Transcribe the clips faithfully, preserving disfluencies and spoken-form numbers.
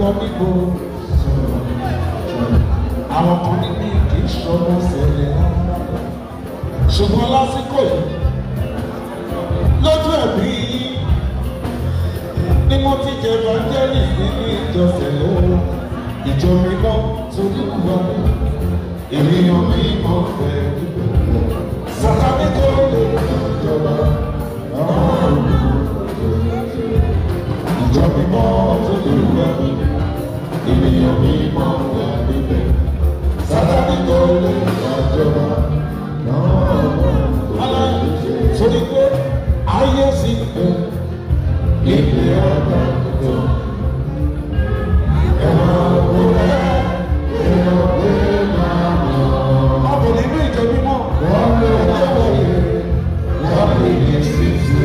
kan níbo àwọn kan ní bí kì í ṣọmọ ṣẹlẹ̀ rárá ṣùgbọ́n lásìkò yìí lójú ẹ̀mí ni mo ti jẹ evangelist nínú ìjọsìn lọ́wọ́ ìjọ mi náà torí wà ní ènìyàn mi mọ̀ fẹ́ Sàtánì tó lè jọba ìjọ mi mọ̀ torí wà ní ènìyàn mi mọ̀ fẹ́ Sàtánì tó lè jọba torí pé ayé sì pé ìpè ọ̀gá tó ẹ̀rọ òwúrẹ́ ẹ̀rọ òwúrẹ́ máa mọ̀. ọkùnrin ní ìjọ mímọ́ wọ́n lé ọ̀gá yìí wọ́n lè ní sísè.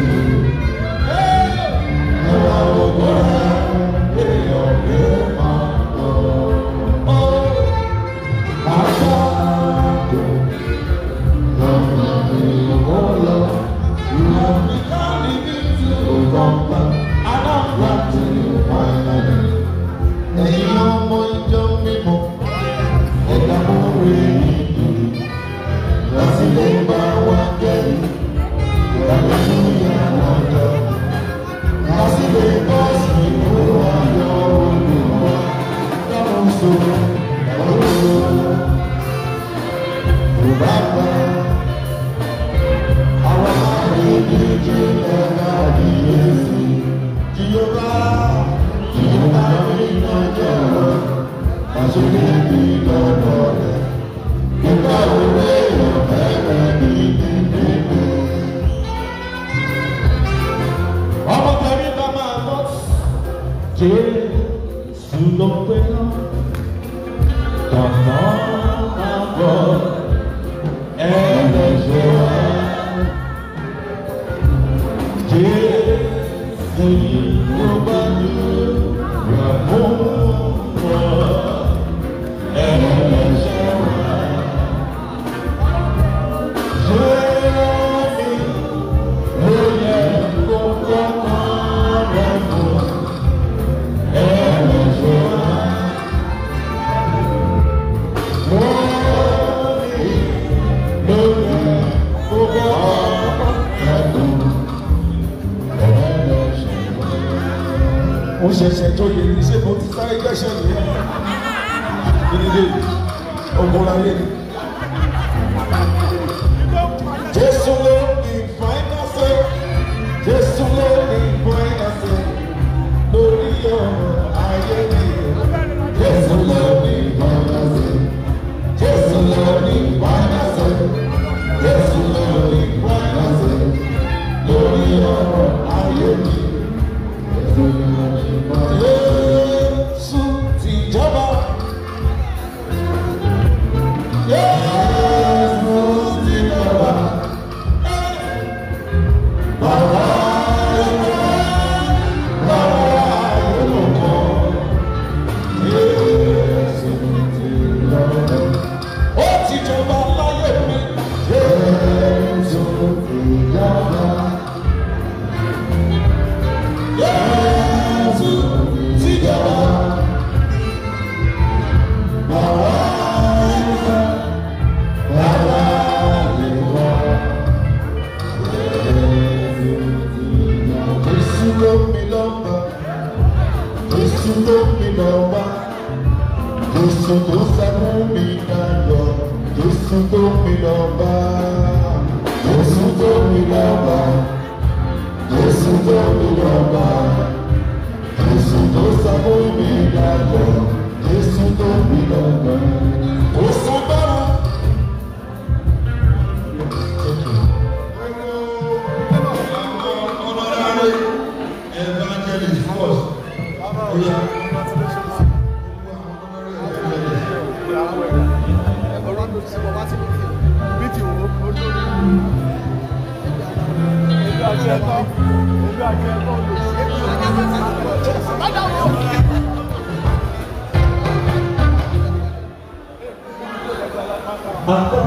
ẹ̀rọ òwúrẹ́ ẹ̀rọ òwúrẹ́ máa mọ̀. àṣà kò lọ́nà ìwọ́ lọ. ìwọ̀n mi ká ní bí tí ó gbọ́ngbà. aláǹgbàtì ìwọ̀n ẹ̀yin ọmọ ìjọ mímọ́ ẹ̀dá mọ́rẹ́ ìdòdò láti lè bá wa kẹ́rì ìyàwó tó yà wọ́n jọ láti lè bá sí ìwé ayọ̀ olùwà dáhùn sọ̀rọ̀ ọ̀rọ̀ kò bá gbà àwọn àrídìjì ẹ̀ka àdìyẹ́sì kí yóò bá kí yóò bá rí lọ́jọ́ àṣírí bí lọ́dọ̀ rẹ̀ nígbà òwe ìrọ̀lẹ́ ní ìdílé. ọmọ tẹ̀mí bá máa lọ Jésù ló pé náà tọ̀nà àbọ̀ ẹlẹ́ṣẹ̀ wa Jésù yìí ló bá dúró fún wa ẹlẹ́ṣẹ̀ wa Jésù ló yẹ kó kọ́kọ́ rẹ̀ fún ẹlẹ́ṣẹ̀ wa. Ó ṣẹ̀ṣẹ̀ tó yẹ ní ṣé mo ti sáré gbẹ́ṣẹ̀ nìyẹn ìdílé ogun ayé ni. Jésù ló ní fáínàṣẹ Jésù ló ní fáínàṣẹ lórí ọ̀rọ̀ ayé ni. Jésù ló ní fáínàṣẹ Jésù ló ní fáínàṣẹ Jésù ló ní fáínàṣẹ lórí ọ̀rọ̀ ayé ni. Jésù ti jọba. Jésù ti jọba. Bàbá ẹ̀ka bàbá olùkọ́. Jésù ti jọba. Ó ti jọba láyé mi. Jésù ti jọba. Jésù ti jọba. Bàbá ẹ̀ka bàbá ìwọ. Jésù ló mi lọ́ba. Jésù ló mi lọ́ba. Jésù tó sẹ́nu mi dayọ̀. Jésù tó mi lọ́ba. Jésù tó mi lọ́ba. Jésù tó mi lọ́ba. Jésù tó sẹ́nu mi dayọ̀. Jésù tó mi lọ́ba. Ó sábàá. Evangelist first. Aku